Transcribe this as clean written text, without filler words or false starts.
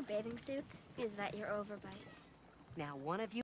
bathing suit is that you're over by. Now one of you